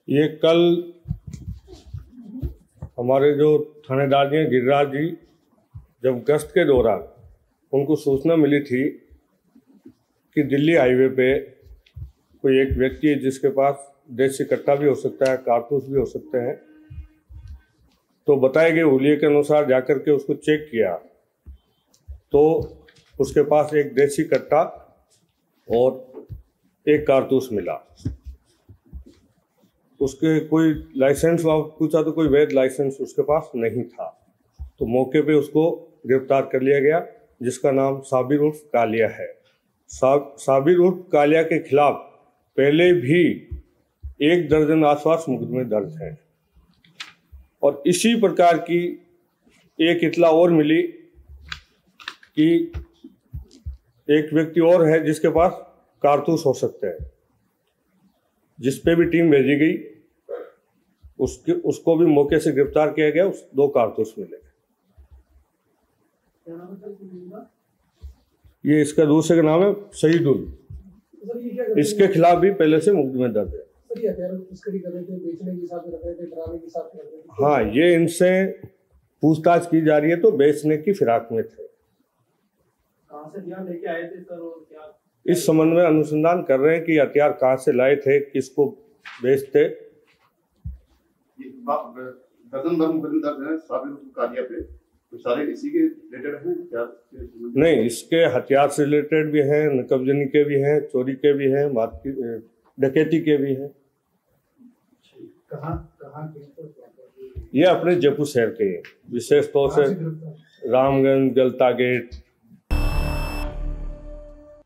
ये कल हमारे जो थानेदार जी गिरिराज जी जब गश्त के दौरान उनको सूचना मिली थी कि दिल्ली हाईवे पे कोई एक व्यक्ति है जिसके पास देसी कट्टा भी हो सकता है, कारतूस भी हो सकते हैं। तो बताए गए हुलिये के अनुसार जाकर के उसको चेक किया तो उसके पास एक देसी कट्टा और एक कारतूस मिला। उसके कोई लाइसेंस पूछा तो कोई वैध लाइसेंस उसके पास नहीं था। तो मौके पे उसको गिरफ्तार कर लिया गया, जिसका नाम साबिर उर्फ कालिया है। साबिर उर्फ कालिया के खिलाफ पहले भी 1 दर्जन आसपास मुकदमे दर्ज हैं और इसी प्रकार की एक इतला और मिली कि एक व्यक्ति और है जिसके पास कारतूस हो सकते हैं, जिस पे भी टीम भेजी गई। उसको भी मौके से गिरफ्तार किया गया। 2 कारतूस मिले। ये इसका दूसरे का नाम है शहीदुल। इसके खिलाफ भी पहले से मुकदमे दर्ज है। हाँ, ये इनसे पूछताछ की जा रही है तो बेचने की फिराक में थे। कहां से लेके आए थे सर और क्या इस संबंध में अनुसंधान कर रहे हैं कि हथियार कहाँ से लाए थे, किसको बेचते। तो सारे इसी के रिलेटेड हैं? नहीं, इसके हथियार से रिलेटेड भी हैं, नकबजनी के भी हैं, चोरी के भी हैं, डकैती के भी हैं। ये अपने जयपुर शहर के हैं, विशेष तौर से रामगंज, गलता गेट,